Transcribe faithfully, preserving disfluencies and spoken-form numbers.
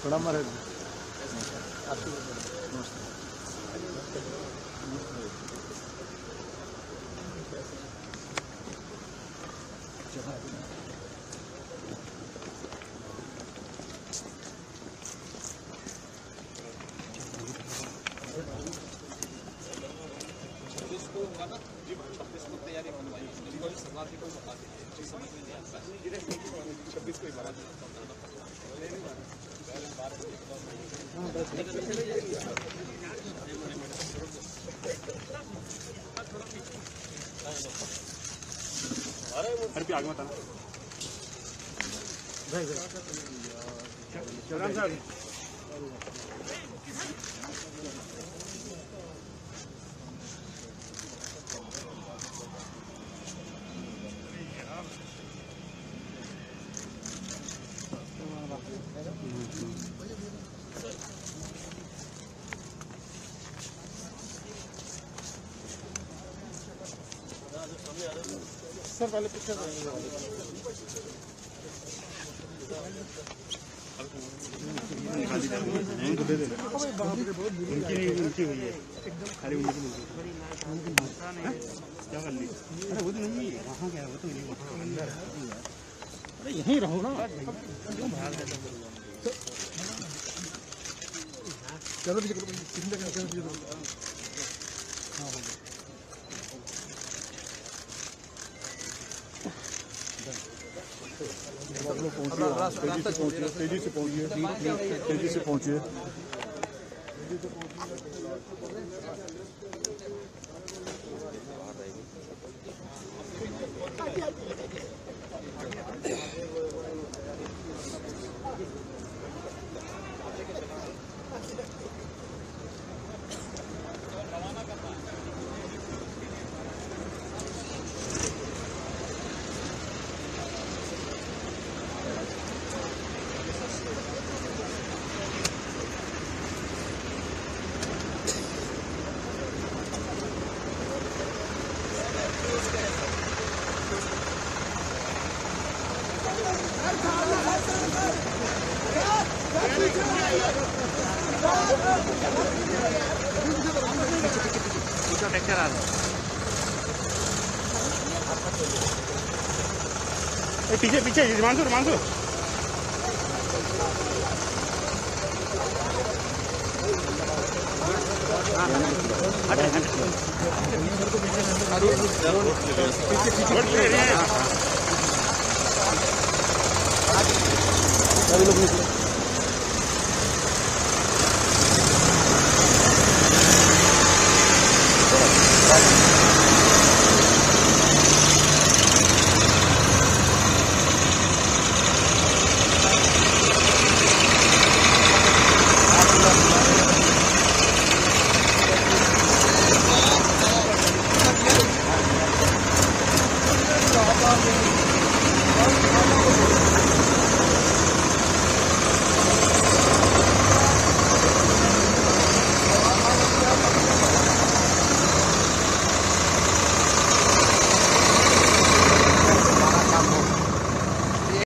थोड़ा मारे तैयारी सरकार की कोई बता दी समझ में नहीं आता छब्बीस को ही बना अरे आगे मत आना राम साहब सर पहले पिक्चर उनकी नहीं उनकी हुई है खाली उनकी क्या कर ली अरे वो तो नहीं है वहाँ क्या है वो तो नहीं अंदर अरे यहीं रहो ना क्यों भाग रहे चलो पीछे करो चिंता करके चलो पीछे हाँ पहुंचिए तेजी से पहुंचिए तेजी से पहुंचिए ट्रैक्टर आ रहा है पीछे पीछे हिमांशु हिमांशु पीछे पीछे